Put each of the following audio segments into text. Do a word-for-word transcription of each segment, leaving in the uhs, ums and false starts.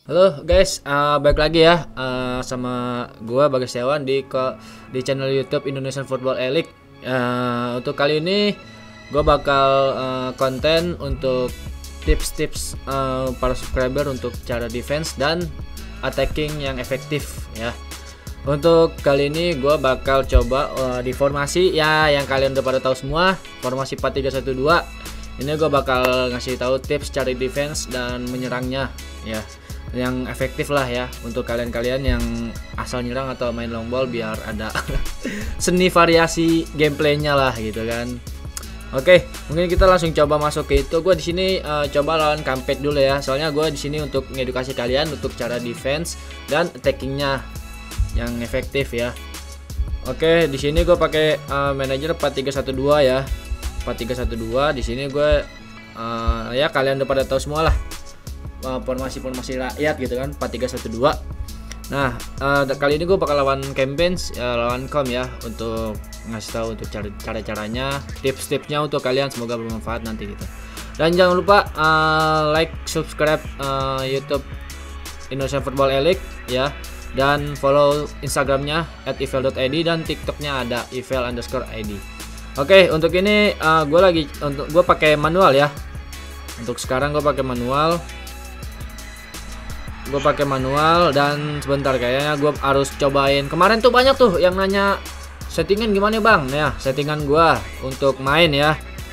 Halo guys, uh, balik lagi ya uh, sama gua Bagas Setiawan di ke di channel YouTube Indonesian Football Elite. Uh, untuk kali ini gua bakal uh, konten untuk tips-tips uh, para subscriber untuk cara defense dan attacking yang efektif ya. Untuk kali ini gua bakal coba uh, di formasi ya yang kalian udah pada tahu semua, formasi empat tiga satu dua. Ini gua bakal ngasih tahu tips cara defense dan menyerangnya ya, yang efektif lah ya untuk kalian-kalian yang asal nyerang atau main long ball, biar ada seni variasi gameplaynya lah gitu kan. Oke, mungkin kita langsung coba masuk ke itu. Gue di sini uh, coba lawan Kampet dulu ya, soalnya gue di sini untuk mengedukasi kalian untuk cara defense dan attackingnya yang efektif ya. Oke, di sini gue pakai uh, manajer empat tiga satu dua ya, empat tiga satu dua. Di sini gue uh, ya kalian udah pada tahu semua lah formasi-formasi rakyat gitu kan, empat tiga satu dua. Nah, uh, kali ini gue bakal lawan campaigns, uh, lawan com ya, untuk ngasih tahu untuk cara-caranya, tips-tipsnya untuk kalian, semoga bermanfaat nanti gitu. Dan jangan lupa uh, like, subscribe uh, YouTube Indonesian Football Elite ya, dan follow Instagramnya at ivel dot i d dan TikToknya ada ivel underscore id. Oke, untuk ini uh, gue lagi untuk gue pakai manual ya. Untuk sekarang gue pakai manual. Gue pakai manual dan sebentar kayaknya gue harus cobain. Kemarin tuh banyak tuh yang nanya settingan gimana bang. Nah, settingan gue untuk main ya.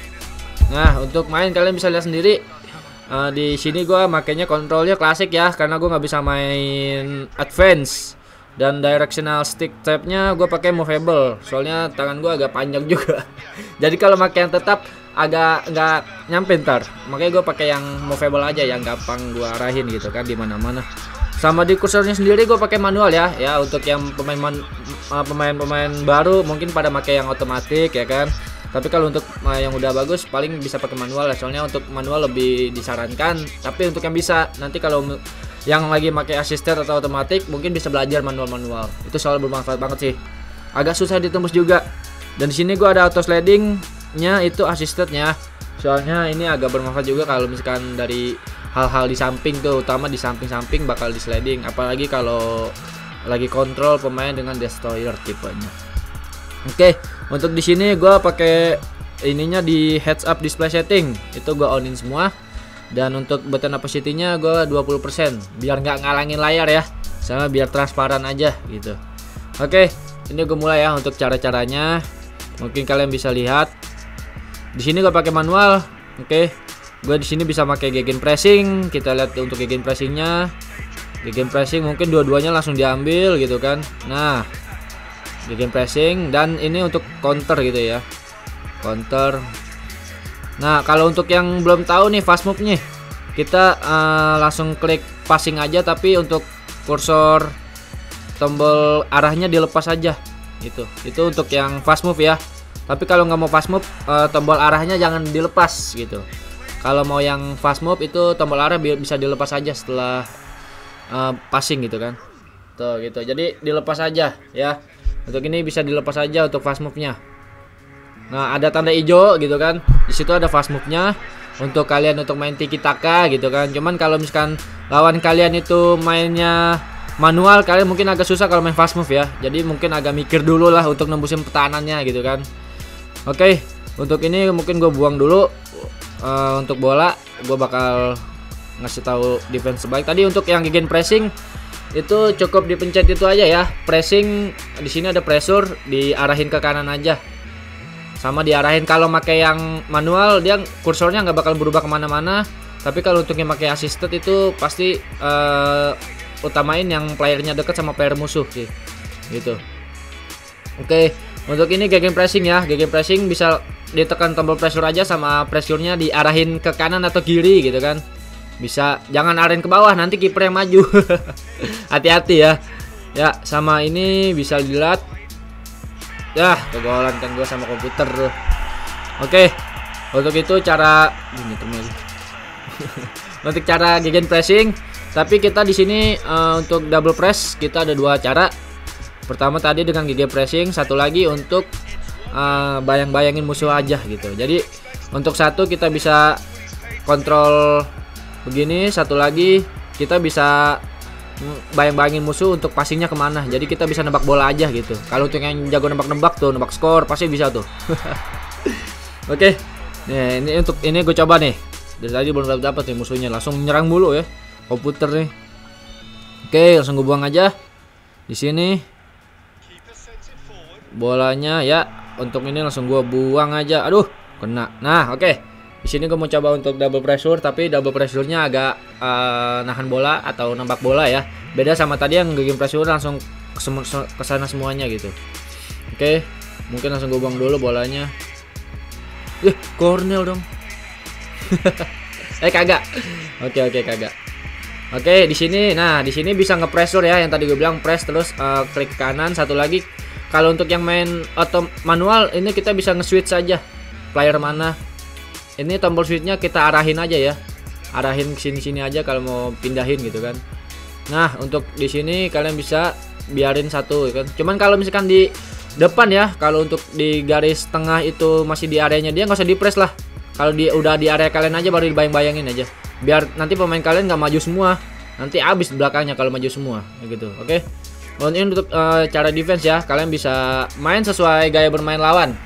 Nah, untuk main kalian bisa lihat sendiri. Uh, di sini gue makanya kontrolnya klasik ya, karena gue nggak bisa main advance. Dan directional stick tab-nya gue pakai movable, soalnya tangan gue agak panjang juga. Jadi kalau pakai yang tetap agak nggak nyampe ntar, makanya gue pakai yang movable aja, yang gampang gue arahin gitu kan di mana-mana. Sama di kursornya sendiri gue pakai manual ya. Ya untuk yang pemain pemain-pemain baru mungkin pada pakai yang otomatis ya kan. Tapi kalau untuk yang udah bagus paling bisa pakai manual ya, soalnya untuk manual lebih disarankan. Tapi untuk yang bisa nanti kalau yang lagi pakai assisted atau otomatis mungkin bisa belajar manual-manual. Itu selalu bermanfaat banget sih. Agak susah ditembus juga. Dan di sini gue ada auto sliding-nya, itu assistednya. Soalnya ini agak bermanfaat juga kalau misalkan dari hal-hal di samping tuh, utama di samping-samping bakal di sliding, apalagi kalau lagi kontrol pemain dengan destroyer tipenya. Oke, untuk di sini gue pakai ininya di heads up display setting, itu gue onin semua. Dan untuk button opacity-nya gue dua puluh persen biar nggak ngalangin layar ya, sama biar transparan aja gitu. Oke, ini gue mulai ya untuk cara-caranya. Mungkin kalian bisa lihat di sini gue pakai manual. Oke, gue di sini bisa pakai gegen pressing. Kita lihat untuk gegen pressingnya, gegen pressing mungkin dua-duanya langsung diambil gitu kan. Nah, gegen pressing, dan ini untuk counter gitu ya, counter. Nah, kalau untuk yang belum tahu nih fast move nih, kita uh, langsung klik passing aja, tapi untuk kursor tombol arahnya dilepas aja gitu. Itu untuk yang fast move ya. Tapi kalau nggak mau fast move, uh, tombol arahnya jangan dilepas gitu. Kalau mau yang fast move itu tombol arah bisa dilepas aja setelah uh, passing gitu kan. Tuh gitu. Jadi dilepas aja ya. Untuk ini bisa dilepas aja untuk fast move-nya. Nah, ada tanda hijau gitu kan. Di situ ada fast move-nya untuk kalian untuk main tiki taka gitu kan. Cuman kalau misalkan lawan kalian itu mainnya manual, kalian mungkin agak susah kalau main fast move ya. Jadi mungkin agak mikir dulu lah untuk nembusin pertahanannya gitu kan. Oke, untuk ini mungkin gue buang dulu. Uh, untuk bola, gue bakal ngasih tahu defense sebaik. Tadi untuk yang gegen pressing itu cukup dipencet itu aja ya. Pressing di sini ada pressure, diarahin ke kanan aja. Sama diarahin. Kalau pakai yang manual dia kursornya nggak bakal berubah kemana-mana. Tapi kalau untuk yang pakai assisted itu pasti uh, utamain yang playernya dekat sama player musuh sih gitu. Oke, untuk ini gegen pressing ya. Gegen pressing bisa ditekan tombol pressure aja, sama pressure-nya diarahin ke kanan atau kiri gitu kan. Bisa, jangan arahin ke bawah, nanti kiper yang maju. Hati-hati ya. Ya, sama ini bisa dilihat. Ya, kegolan kan gue sama komputer tuh. Oke, untuk itu cara ini temen. Untuk cara gegen pressing, tapi kita di sini uh, untuk double press kita ada dua cara. Pertama tadi dengan gegen pressing, satu lagi untuk uh, bayang-bayangin musuh aja gitu. Jadi untuk satu kita bisa kontrol begini, satu lagi kita bisa bayang-bayangin musuh untuk passingnya kemana, jadi kita bisa nebak bola aja gitu. Kalau untuk yang jago nebak-nebak tuh, nebak skor pasti bisa tuh. Oke, okay. Nih ini untuk ini gue coba nih. Dari tadi belum dapat nih musuhnya, langsung menyerang mulu ya komputer nih. Oke, okay, langsung gue buang aja di sini bolanya ya. Untuk ini langsung gue buang aja. Aduh, kena. Nah, oke. Okay. Di sini gue mau coba untuk double pressure, tapi double pressure-nya agak uh, nahan bola atau nembak bola ya. Beda sama tadi yang game pressure langsung ke sana semuanya gitu. Oke, okay. Mungkin langsung gue buang dulu bolanya. Eh, Cornell dong. eh kagak. Oke, okay, oke, okay, kagak. Oke, okay, di sini nah, di sini bisa nge-pressure ya, yang tadi gue bilang press terus uh, klik kanan. Satu lagi, kalau untuk yang main auto manual ini kita bisa nge-switch saja player mana. Ini tombol switchnya kita arahin aja ya, arahin ke sini-sini aja kalau mau pindahin gitu kan. Nah, untuk di sini kalian bisa biarin satu kan. Cuman kalau misalkan di depan ya, kalau untuk di garis tengah itu masih di areanya dia, nggak usah di press lah. Kalau dia udah di area kalian aja baru dibayang-bayangin aja. Biar nanti pemain kalian nggak maju semua, nanti habis belakangnya kalau maju semua gitu. Oke. Okay? Ini untuk uh, cara defense ya, kalian bisa main sesuai gaya bermain lawan.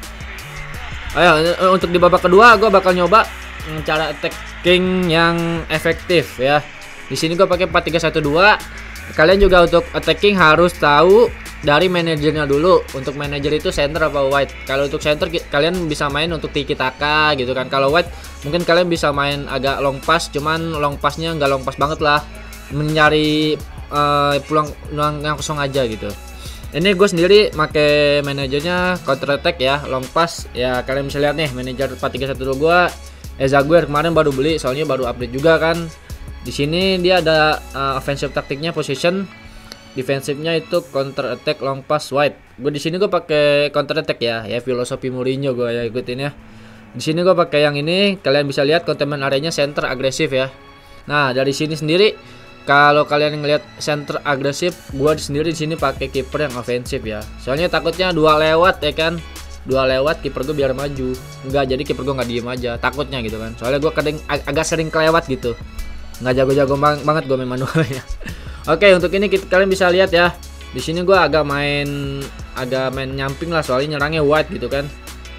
Ayo, untuk di babak kedua gue bakal nyoba cara attacking yang efektif ya. Di sini gue pakai empat tiga satu dua. Kalian juga untuk attacking harus tahu dari manajernya dulu. Untuk manajer itu center apa wide. Kalau untuk center kalian bisa main untuk tiki taka gitu kan. Kalau wide mungkin kalian bisa main agak long pass, cuman long passnya nggak long pass banget lah. Mencari uh, peluang yang kosong aja gitu. Ini gue sendiri pakai manajernya counter attack ya, long pass ya. Kalian bisa lihat nih manajer empat tiga satu dua gue, Ezaguer kemarin baru beli soalnya baru update juga kan. Di sini dia ada uh, offensive taktiknya, position, defensifnya itu counter attack, long pass, wide. Gue di sini gue pakai counter attack ya, ya filosofi Mourinho gue ya ikutin ya. Di sini gue pakai yang ini, kalian bisa lihat containment areanya center agresif ya. Nah dari sini sendiri, kalau kalian ngelihat center agresif, gua sendiri di sini pakai kiper yang ofensif ya. Soalnya takutnya dua lewat ya kan, dua lewat kiper gue biar maju. Enggak, jadi kiper gue nggak diem aja, takutnya gitu kan. Soalnya gue kadang ag agak sering kelewat gitu, nggak jago-jago bang banget gue main manualnya. Oke, untuk ini kita, kalian bisa lihat ya. Di sini gue agak main agak main nyamping lah, soalnya nyerangnya wide gitu kan.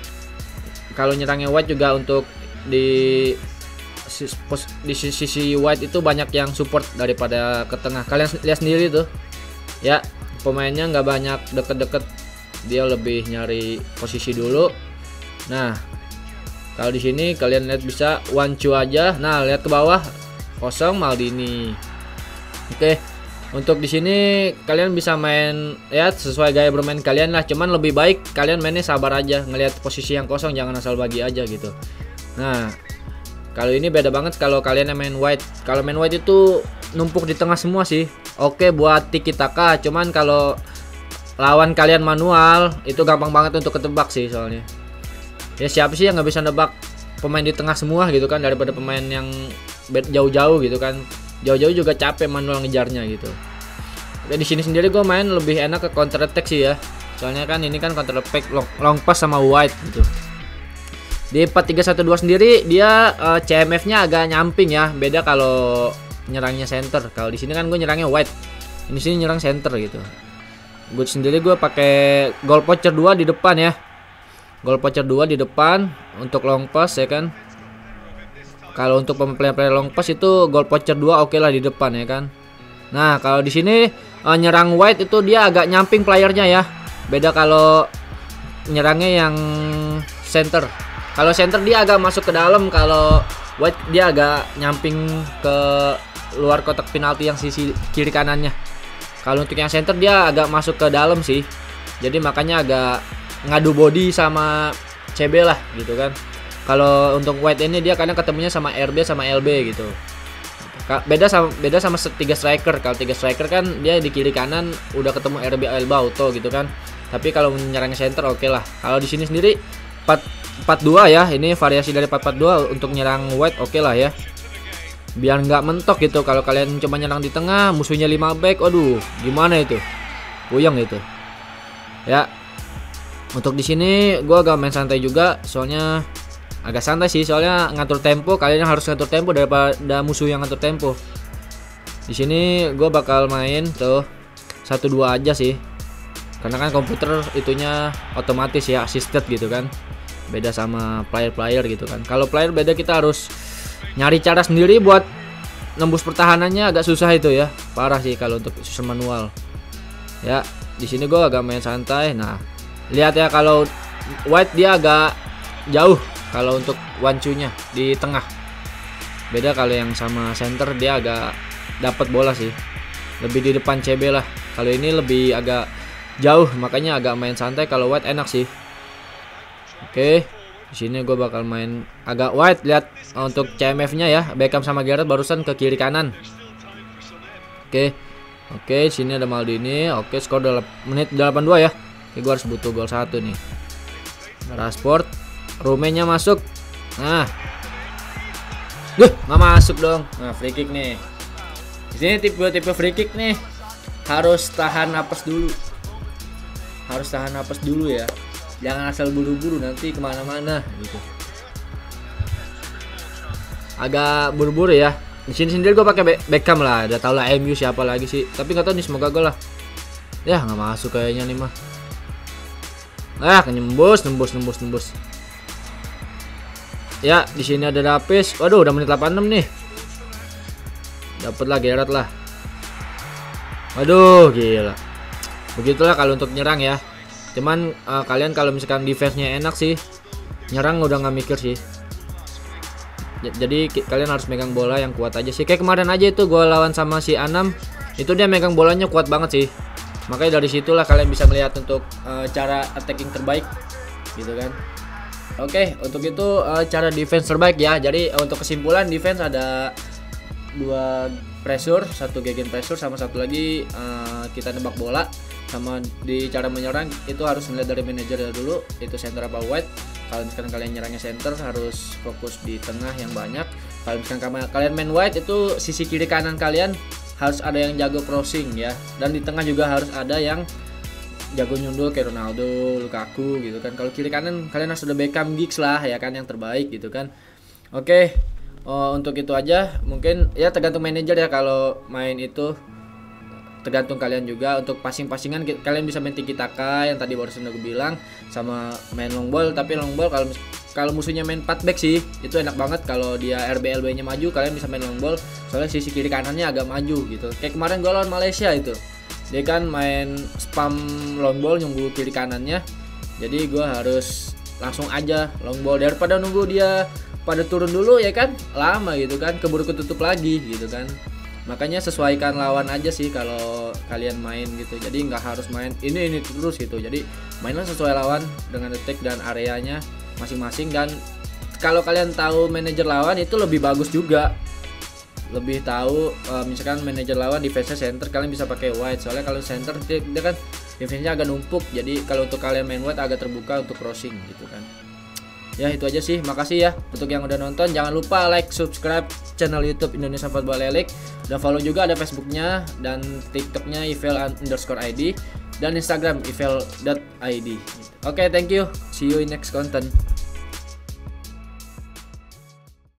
Kalau nyerangnya wide juga untuk di di sisi wide itu banyak yang support daripada ke tengah. Kalian lihat sendiri tuh ya, pemainnya nggak banyak deket-deket, dia lebih nyari posisi dulu. Nah kalau di sini kalian lihat bisa one two aja. Nah lihat ke bawah kosong Maldini. Oke, untuk di sini kalian bisa main ya sesuai gaya bermain kalian lah, cuman lebih baik kalian mainnya sabar aja, ngelihat posisi yang kosong, jangan asal bagi aja gitu. Nah kalau ini beda banget kalau kalian yang main wide. Kalau main wide itu numpuk di tengah semua sih. Oke buat tiki taka, cuman kalau lawan kalian manual itu gampang banget untuk ketebak sih soalnya. Ya siapa sih yang nggak bisa nebak pemain di tengah semua gitu kan, daripada pemain yang jauh-jauh gitu kan. Jauh-jauh juga capek manual ngejarnya gitu. Oke, di sini sendiri gue main lebih enak ke counter attack sih ya. Soalnya kan ini kan counter attack long, long pass sama wide gitu. Di empat tiga satu dua sendiri dia uh, C M F-nya agak nyamping ya. Beda kalau nyerangnya center. Kalau di sini kan gue nyerangnya wide. Ini sini nyerang center gitu. Gue sendiri gue pakai goal poacher dua di depan ya. Goal poacher dua di depan untuk long pass ya kan. Kalau untuk player-player long pass itu goal poacher dua oke okay lah di depan ya kan. Nah, kalau di sini uh, nyerang wide itu dia agak nyamping playernya ya. Beda kalau nyerangnya yang center. Kalau center dia agak masuk ke dalam, kalau wide dia agak nyamping ke luar kotak penalti yang sisi kiri kanannya. Kalau untuk yang center dia agak masuk ke dalam sih. Jadi makanya agak ngadu body sama C B lah gitu kan. Kalau untuk wide ini dia kadang ketemunya sama R B sama L B gitu. Beda sama beda sama tiga striker. Kalau tiga striker kan dia di kiri kanan udah ketemu R B L B auto gitu kan. Tapi kalau menyerangnya center oke okay lah. Kalau di sini sendiri empat empat dua ya, ini variasi dari empat empat dua untuk nyerang wide oke okay lah ya. Biar nggak mentok gitu. Kalau kalian cuma nyerang di tengah, musuhnya lima back, aduh, gimana itu? Puyeng itu. Ya. Untuk di sini gua agak main santai juga, soalnya agak santai sih, soalnya ngatur tempo, kalian harus ngatur tempo daripada musuh yang ngatur tempo. Di sini gue bakal main tuh satu dua aja sih. Karena kan komputer itunya otomatis ya, assisted gitu kan. Beda sama player-player gitu kan. Kalau player beda, kita harus nyari cara sendiri buat nembus pertahanannya, agak susah itu ya. Parah sih kalau untuk susun manual. Ya, di sini gue agak main santai. Nah, lihat ya kalau white dia agak jauh kalau untuk one two-nya di tengah. Beda kalau yang sama center, dia agak dapat bola sih. Lebih di depan C B lah. Kalau ini lebih agak jauh, makanya agak main santai. Kalau white enak sih. Oke, di sini gue bakal main agak white. Lihat untuk C M F-nya ya, Beckham sama Gareth barusan ke kiri kanan. Oke, oke, di sini ada Maldini. Oke, skor menit delapan puluh dua ya. Oke, gue harus butuh gol satu nih. Rashford, Rumenya masuk. Nah, duh, nggak masuk dong. Nah, free kick nih. Di sini tipe-tipe free kick nih harus tahan napas dulu. Harus tahan napas dulu ya. Jangan asal buru-buru, nanti kemana-mana gitu. Agak buru-buru ya. Di sini sendiri gue pakai Be Beckham lah. Udah tau lah M U siapa lagi sih. Tapi nggak tahu nih, semoga gol lah. Ya nggak masuk kayaknya nih mah. Ah, nyembus, nembus, nembus, nembus. Ya, di sini ada Dapis. Waduh, udah menit delapan puluh enam nih. Dapat lah Gerrard lah. Waduh, gila. Begitulah kalau untuk nyerang ya. Cuman uh, kalian kalau misalkan defense-nya enak sih, nyerang udah nggak mikir sih. J jadi kalian harus megang bola yang kuat aja sih. Kayak kemarin aja itu gue lawan sama si Anam, itu dia megang bolanya kuat banget sih. Makanya dari situlah kalian bisa melihat untuk uh, cara attacking terbaik, gitu kan. Oke, untuk itu uh, cara defense terbaik ya. Jadi uh, untuk kesimpulan, defense ada dua pressure, satu gegen pressure, sama satu lagi uh, kita nembak bola. Sama di cara menyerang itu harus melihat dari manajer dulu, itu center apa wide. Kalau misalkan kalian nyerangnya center, harus fokus di tengah yang banyak. Kalau misalkan kalian main wide, itu sisi kiri kanan kalian harus ada yang jago crossing ya, dan di tengah juga harus ada yang jago nyundul kayak Ronaldo, Lukaku gitu kan. Kalau kiri kanan kalian harus ada Beckham, Giggs lah ya kan, yang terbaik gitu kan. Oke, oh, untuk itu aja. Mungkin ya tergantung manajer ya, kalau main itu tergantung kalian juga. Untuk passing-passingan kalian bisa main tiki taka yang tadi barusan udah gue bilang, sama main long ball. Tapi long ball kalau kalau musuhnya main empat back sih, itu enak banget. Kalau dia R B L B nya maju, kalian bisa main long ball, soalnya sisi kiri kanannya agak maju gitu. Kayak kemarin gue lawan Malaysia itu, dia kan main spam long ball nyunggu kiri kanannya. Jadi gue harus langsung aja long ball daripada nunggu dia pada turun dulu ya kan, lama gitu kan, keburu ketutup lagi gitu kan. Makanya sesuaikan lawan aja sih kalau kalian main gitu. Jadi nggak harus main ini ini terus gitu. Jadi mainlah sesuai lawan dengan detik dan areanya masing-masing. Dan kalau kalian tahu manajer lawan, itu lebih bagus juga. Lebih tahu uh, misalkan manajer lawan defense center, kalian bisa pakai wide. Soalnya kalau center dia, dia kan defense-nya agak numpuk. Jadi kalau untuk kalian main wide agak terbuka untuk crossing gitu kan. Ya itu aja sih, makasih ya untuk yang udah nonton. Jangan lupa like, subscribe channel YouTube Indonesia Football Elite, dan follow juga ada Facebooknya dan TikToknya ivel underscore id, dan Instagram ivel dot id. Oke, okay, thank you, see you in next content.